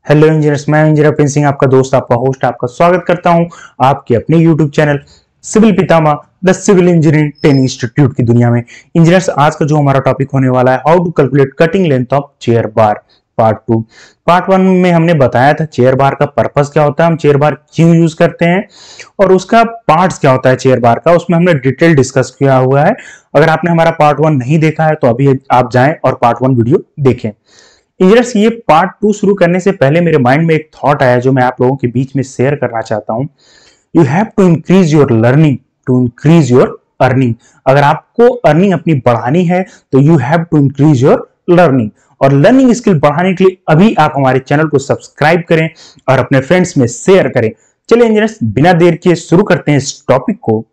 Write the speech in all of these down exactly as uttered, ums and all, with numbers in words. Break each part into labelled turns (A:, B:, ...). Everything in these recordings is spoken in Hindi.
A: हेलो इंजीनियर्स, मैं इंजीनियर प्रिंस सिंह, आपका दोस्त, आपका होस्ट, आपका स्वागत करता हूं आपके अपने YouTube channel civil Pitamah the civil engineering training institute की दुनिया में। इंजीनियर्स, आज का जो हमारा टॉपिक होने वाला है, how to calculate cutting length of chair bar, part two. Part one में हमने बताया था चेयर बार का पर्पस क्या होता है, हम चेयर बार क्यों यूज करते हैं और उसका पार्ट्स क्या होता है चेयर बार का, उसमें हमने डिटेल डिस्कस किया हुआ है। अगर आपने हमारा पार्ट वन नहीं देखा है तो अभी आप जाएं और पार्ट वन वीडियो देखें। इंजीनियर्स, ये पार्ट टू शुरू करने से पहले मेरे माइंड में एक थॉट आया जो मैं आप लोगों के बीच में शेयर करना चाहता हूं। You have to increase your learning to increase your earning. अगर आपको अर्निंग अपनी बढ़ानी है तो you have to increase your learning, और लर्निंग स्किल बढ़ाने के लिए अभी आप हमारे चैनल को सब्सक्राइब करें और अपने फ्रेंड्स में शेयर करें। चलिए इंजीनियर्स, बिना देर किए शुरू करते हैं इस टॉपिक को।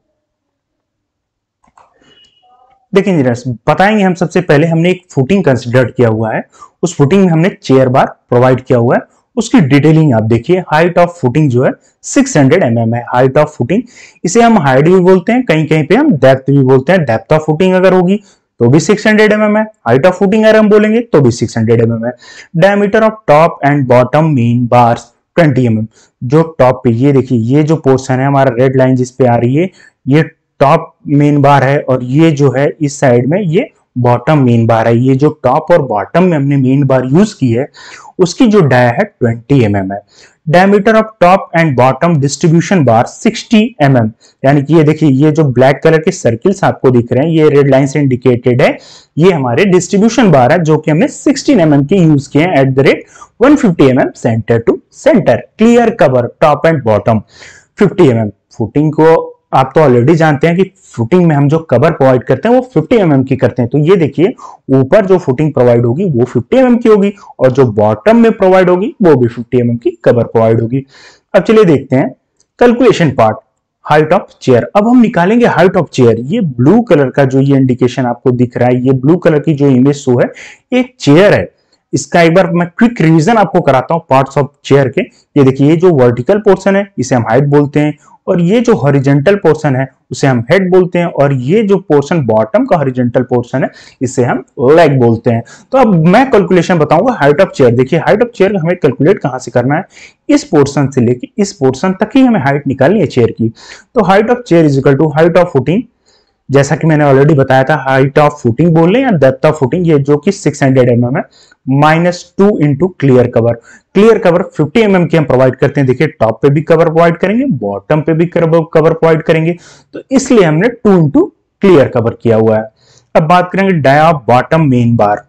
A: देखिए इंजीनियर्स, बताएंगे हम सबसे पहले हमने एक फुटिंग कंसिडर किया हुआ है। उस फुटिंग में हमने चेयर बार प्रोवाइड किया हुआ है। उसकी डिटेलिंग आप देखिए। हाइट ऑफ फुटिंग जो है छह सौ एम एम है हाइट ऑफ फुटिंग। इसे हम हाइट भी बोलते हैं, कहीं कहीं पे हम डेप्थ भी बोलते हैं। डेप्थ ऑफ फुटिंग अगर होगी तो भी छह सौ एम एम है। हाइट ऑफ फुटिंग अगर हम बोलेंगे तो भी छह सौ एम एम है। Diameter of top and bottom main bars बीस एम एम। जो टॉप पे ये देखिए, ये जो पोर्शन है हमारा रेड लाइन जिस पे आ रही है, ये टॉप मेन बार है, और ये जो है इस साइड में ये बॉटम मेन बार है। ये जो टॉप और बॉटम में हमने मेन बार यूज की है उसकी जो डाया है बीस एम एम है। Diameter of top and bottom distribution bar साठ एम एम, यानी कि ये देखिए, ये जो ब्लैक कलर के सर्किल्स आपको दिख रहे हैं ये रेड लाइन से इंडिकेटेड है, ये हमारे डिस्ट्रीब्यूशन बार है जो कि हमने सोलह एम एम के यूज किए हैं एट द रेट एक सौ पचास M M centre to centre. Clear cover top and bottom पचास एम एम। फुटिंग को आप तो ऑलरेडी जानते हैं कि फुटिंग में हम जो कवर प्रोवाइड करते हैं वो पचास एम एम की करते हैं। तो ये देखिए, ऊपर जो फुटिंग प्रोवाइड होगी वो पचास एम एम की होगी और जो बॉटम में प्रोवाइड होगी वो भी पचास एम एम की कवर प्रोवाइड होगी। अब चलिए देखते हैं calculation part, height of chair. अब हम निकालेंगे हाइट ऑफ चेयर। ये ब्लू कलर का जो ये इंडिकेशन आपको दिख रहा है, ये ब्लू कलर की जो इमेज शो है, एक चेयर है। इसका एक बार मैं क्विक रिवीजन आपको कराता हूं पार्ट्स ऑफ चेयर के। ये देखिए, ये जो वर्टिकल पोर्शन है इसे हम हाइट बोलते हैं, और ये जो हॉरिजॉन्टल पोर्शन है उसे हम हेड बोलते हैं, और ये जो पोर्शन बॉटम का हॉरिजॉन्टल पोर्शन है इसे हम लेग बोलते हैं। तो अब मैं कैलकुलेशन बताऊंगा हाइट ऑफ चेयर। देखिए, हाइट ऑफ चेयर हमें कैलकुलेट कहां से करना है, इस पोर्शन से लेके इस पोर्शन तक ही हमें हाइट निकालनी है चेयर की। तो height of chair is equal to height of footing, जैसा कि मैंने ऑलरेडी बताया था, हाइट ऑफ फुटिंग बोल रहे हैं या डेप्थ ऑफ फुटिंग, ये जो कि छह सौ एम एम है, minus two into clear cover. Clear cover पचास एम एम की हम प्रोवाइड करते हैं। देखिए, टॉप पे भी कवर प्रोवाइड करेंगे, बॉटम पे भी कवर प्रोवाइड करेंगे, तो इसलिए हमने टू इंटू क्लियर कवर किया हुआ है। अब बात करेंगे dia of bottom main bar.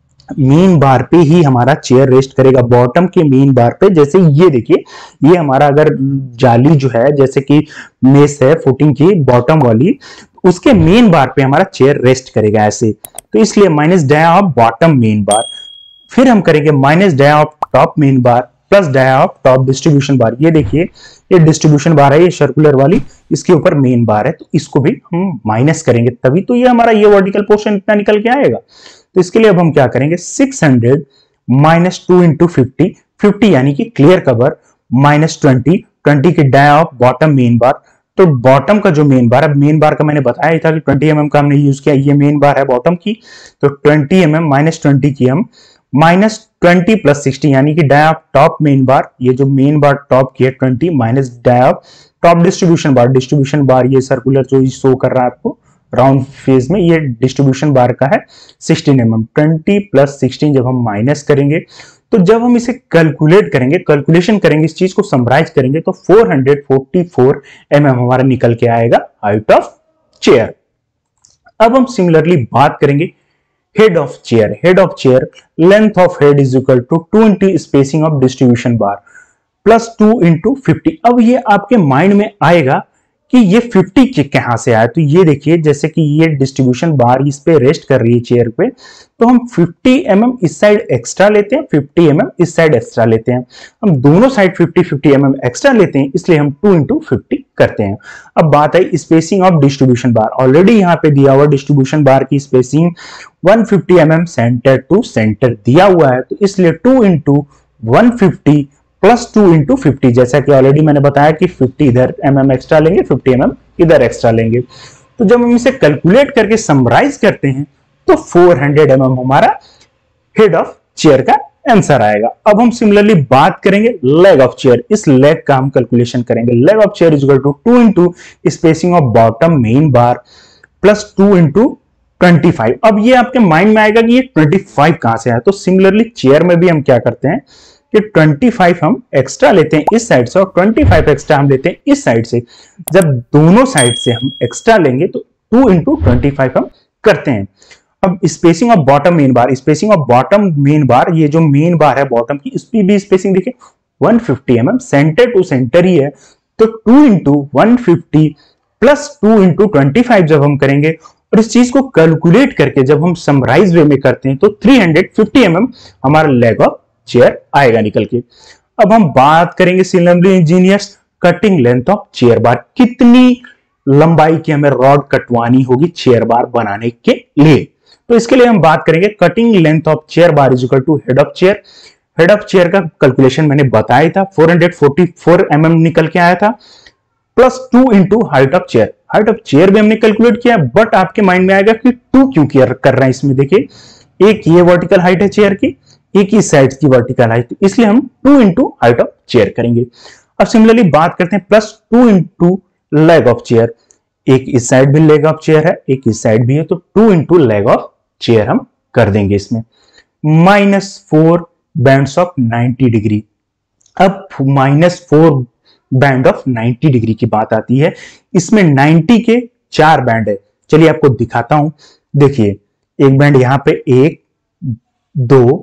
A: Main bar पे ही हमारा चेयर रेस्ट करेगा, बॉटम के मेन बार पे। जैसे ये देखिए, ये हमारा अगर जाली जो है, जैसे कि मेस है फुटिंग की बॉटम वाली, उसके मेन बार पे हमारा चेयर रेस्ट करेगा ऐसे। तो इसलिए minus dia of bottom main bar, फिर हम करेंगे minus dia of top main bar plus dia of top distribution bar. ये देखिए, ये डिस्ट्रीब्यूशन बार है, ये सर्कुलर वाली, इसके ऊपर मेन बार है, तो इसको भी हम माइनस करेंगे, तभी तो ये हमारा ये वर्टिकल पोर्शन इतना निकल के आएगा। तो इसके लिए अब हम क्या करेंगे, छह सौ minus two into fifty, fifty यानी कि clear cover, minus twenty, twenty की dia of bottom main bar. तो बॉटम का जो मेन बार है, मेन बार का मैंने बताया ही था कि बीस एम एम का हमने यूज किया, ये मेन बार है बॉटम की, तो बीस एम एम माइनस ट्वेंटी की हम माइनस ट्वेंटी प्लस सिक्सटी, यानी कि dia of top main bar, ये जो मेन बार टॉप की है twenty, minus dia of top distribution bar. Distribution bar ये सर्कुलर जो शो कर रहा है आपको राउंड फेज में, ये डिस्ट्रीब्यूशन बार का है सोलह M M. Twenty plus sixteen जब हम माइनस करेंगे, तो जब हम इसे कैलकुलेट करेंगे, कैलकुलेशन करेंगे, इस चीज को समराइज करेंगे, तो चार सौ चौवालीस एम एम हमारा निकल के आएगा हाइट ऑफ चेयर। अब हम सिमिलरली बात करेंगे head of chair. Head of chair, length of head is equal to two into spacing of distribution bar plus two into fifty. अब ये आपके माइंड में आएगा कि ये पचास के कहां से आया। तो ये देखिए, जैसे कि ये डिस्ट्रीब्यूशन बार इस पे रेस्ट कर रही है चेयर पे, तो हम पचास एम एम इस साइड एक्स्ट्रा लेते हैं, पचास एम एम इस साइड एक्स्ट्रा लेते हैं। हम दोनों साइड पचास पचास एम एम एक्स्ट्रा लेते हैं, इसलिए हम टू इंटू फिफ्टी करते हैं। अब बात है spacing of distribution bar. Already यहाँ पे दिया हुआ डिस्ट्रीब्यूशन बार की स्पेसिंग एक सौ पचास M M centre to centre दिया हुआ है, तो इसलिए two into one fifty plus two into fifty, जैसा कि ऑलरेडी मैंने बताया कि फिफ्टी इधर एम एम एक्स्ट्रा लेंगे, फिफ्टी एम एम इधर एक्स्ट्रा लेंगे। तो जब हम इसे कैलकुलेट करके समराइज करते हैं तो चार सौ एम एम हमारा हेड ऑफ चेयर का आंसर आएगा। अब हम सिमिलरली बात करेंगे लेग ऑफ चेयर। इस लेग का हम कैलकुलेशन करेंगे। Leg of chair is equal to two into spacing of bottom main bar plus two into twenty five. अब ये आपके माइंड में आएगा कि ये ट्वेंटी फाइव कहां से आया, तो सिमिलरली चेयर में भी हम क्या करते हैं कि ट्वेंटी फाइव हम एक्स्ट्रा लेते हैं इस साइड से और ट्वेंटी फाइव एक्स्ट्रा हम लेते हैं इस साइड से। जब दोनों साइड से हम एक्स्ट्रा लेंगे तो टू इंटू ट्वेंटी फाइव हम करते हैं। अब spacing of bottom main bar, spacing of bottom main bar, ये जो मेन बार है बॉटम की, इसकी भी स्पेसिंग देखिए one fifty M M, centre to centre ही है, तो two into one fifty plus two into twenty five जब हम करेंगे और इस चीज को कैलकुलेट करके जब हम समराइज वे में करते हैं तो three hundred fifty M M हमारा लेग ऑफ चेयर आएगा निकल के। अब हम बात करेंगे similarly engineers cutting length of chair bar, कितनी लंबाई की हमें रॉड कटवानी होगी चेयर बार बनाने के लिए। तो इसके लिए हम बात करेंगे cutting length of chair bar is equal to head of chair. Head of chair का कैलकुलेशन मैंने बताया था, four hundred forty four M M निकल के आया था, plus two into height of chair. Height of chair भी हमने कैलकुलेट किया, बट आपके माइंड में आएगा कि टू क्यों कर रहे हैं इसमें। देखिए एक ये वर्टिकल हाइट है चेयर की, एक ही साइड की वर्टिकल हाइट, इसलिए हम two into height of chair करेंगे। अब सिमिलरली बात करते हैं plus two into leg of chair. एक इस साइड भी लेग ऑफ चेयर है, एक इस साइड भी है, तो two into leg of chair हम कर देंगे इसमें। Minus four bands of ninety degree. अब minus four band of ninety degree की बात आती है, इसमें नाइंटी के चार बैंड है। चलिए आपको दिखाता हूं, देखिए एक बैंड यहां पे, एक दो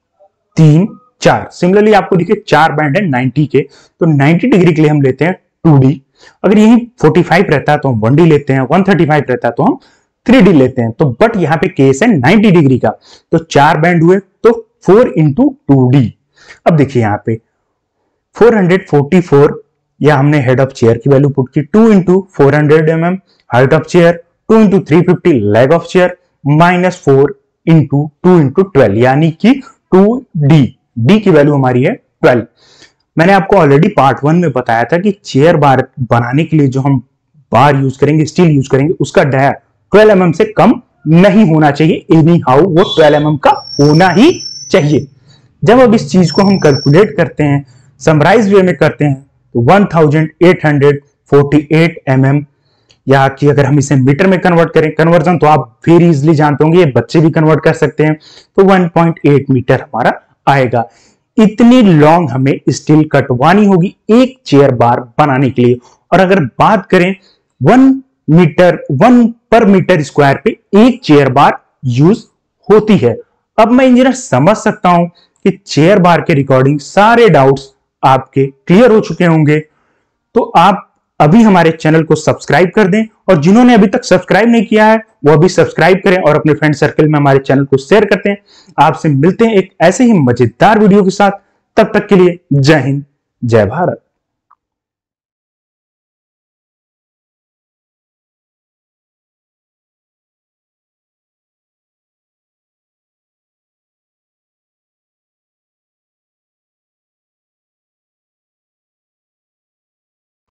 A: तीन चार। सिमिलरली आपको देखिए चार बैंड है नाइंटी के, तो नाइंटी डिग्री के लिए हम लेते हैं टू डी। अगर यही फोर्टी फाइव रहता है तो हम वन डी लेते हैं, वन थर्टी फाइव रहता है तो हम थ्री डी लेते हैं। तो बट यहाँ पे केस है नाइंटी डिग्री का, तो चार बैंड हुए तो फोर इंटू टू डी। अब देखिए यहाँ पे फोर हंड्रेड फोर्टी फोर, या हमने हेड ऑफ चेयर की वैल्यू पुट की, two into four hundred M M height of chair, two into three fifty leg of chair, minus four into two into twelve, यानी कि टू डी। डी की वैल्यू हमारी है ट्वेल्व। मैंने आपको ऑलरेडी पार्ट वन में बताया था कि चेयर बार बनाने के लिए जो हम बार यूज करेंगे, स्टील यूज करेंगे, उसका डाया ट्वेल्व एम एम से कम नहीं होना चाहिए। एनी हाउ वो ट्वेल्व एम एम का होना ही चाहिए। जब अब इस चीज को हम कैलकुलेट करते हैं, समराइज वे में करते हैं, तो one thousand eight hundred forty eight M M, या कि अगर हम इसे मीटर में कन्वर्ट करें, कन्वर्जन तो आप फिर इजिली जानते होंगे, ये बच्चे भी कन्वर्ट कर सकते हैं, तो वन पॉइंट एट मीटर हमारा आएगा। इतनी लॉन्ग हमें स्टील कटवानी होगी एक चेयर बार बनाने के लिए। और अगर बात करें one metre one per metre square पे एक चेयर बार यूज होती है। अब मैं इंजीनियर समझ सकता हूं कि चेयर बार के रिकॉर्डिंग सारे डाउट्स आपके क्लियर हो चुके होंगे। तो आप अभी हमारे चैनल को सब्सक्राइब कर दें, और जिन्होंने अभी तक सब्सक्राइब नहीं किया है वो अभी सब्सक्राइब करें और अपने फ्रेंड सर्कल में हमारे चैनल को शेयर करते हैं। आपसे मिलते हैं एक ऐसे ही मजेदार वीडियो के साथ, तब तक के लिए जय हिंद, जय भारत।